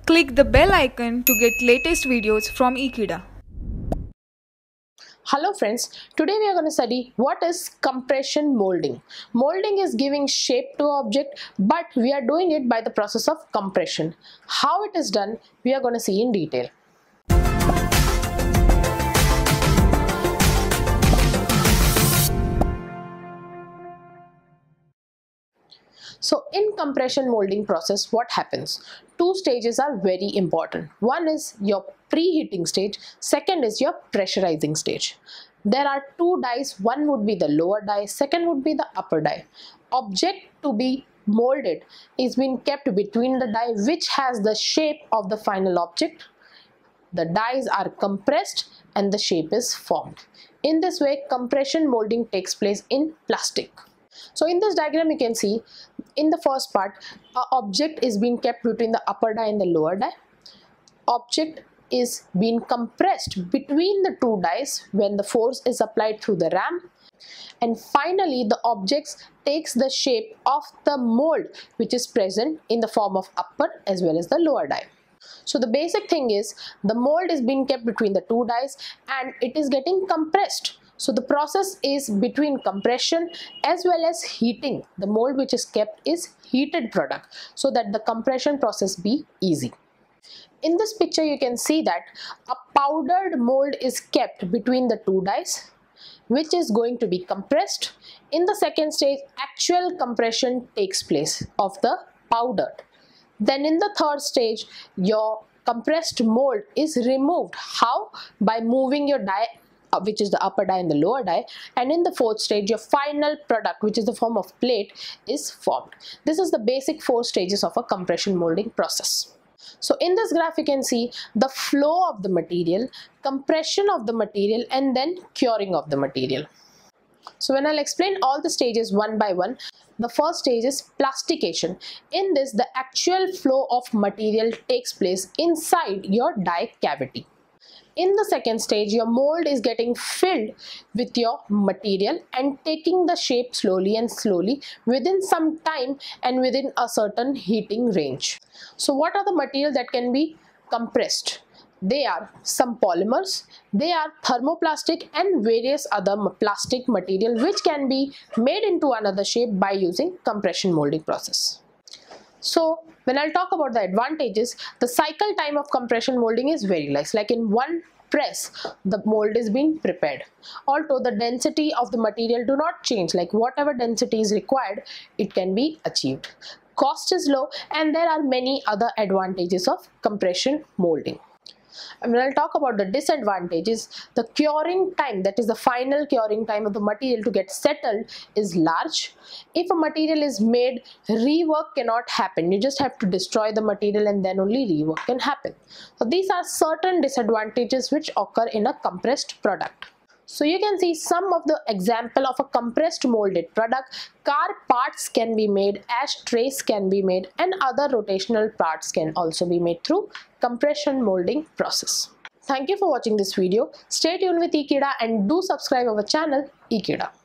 Click the bell icon to get latest videos from Ekeeda. Hello friends, today we are going to study what is compression molding. Molding is giving shape to an object, but we are doing it by the process of compression. How it is done, we are going to see in detail. So in compression molding process, what happens? Two stages are very important. One is your preheating stage, second is your pressurizing stage. There are two dies, one would be the lower die, second would be the upper die. Object to be molded is being kept between the die which has the shape of the final object. The dies are compressed and the shape is formed. In this way, compression molding takes place in plastic. So in this diagram you can see, in the first part, an object is being kept between the upper die and the lower die. Object is being compressed between the two dies when the force is applied through the ram. And finally the object takes the shape of the mold which is present in the form of upper as well as the lower die. So the basic thing is, the mold is being kept between the two dies and it is getting compressed. So the process is between compression as well as heating. The mold which is kept is heated product so that the compression process be easy. In this picture you can see that a powdered mold is kept between the two dies which is going to be compressed. In the second stage, actual compression takes place of the powdered. Then in the third stage, your compressed mold is removed. How? By moving your die, which is the upper die and the lower die, and in the fourth stage your final product, which is the form of plate, is formed. This is the basic 4 stages of a compression molding process. So in this graph you can see the flow of the material, compression of the material, and then curing of the material. So when I'll explain all the stages one by one, the first stage is plastication. In this, the actual flow of material takes place inside your die cavity. In the second stage, your mold is getting filled with your material and taking the shape slowly and slowly within some time and within a certain heating range. So what are the materials that can be compressed? They are some polymers, they are thermoplastic and various other plastic material which can be made into another shape by using compression molding process. So when I'll talk about the advantages, the cycle time of compression molding is very less. Like in one press, the mold is being prepared. Although the density of the material do not change, like whatever density is required, it can be achieved. Cost is low and there are many other advantages of compression molding. And when I'll talk about the disadvantages, the curing time, that is the final curing time of the material to get settled, is large. If a material is made, rework cannot happen. You just have to destroy the material and then only rework can happen. So these are certain disadvantages which occur in a compressed product. So you can see some of the example of a compressed molded product. Car parts can be made, ashtrays can be made, and other rotational parts can also be made through compression molding process. Thank you for watching this video. Stay tuned with Ekeeda and do subscribe our channel Ekeeda.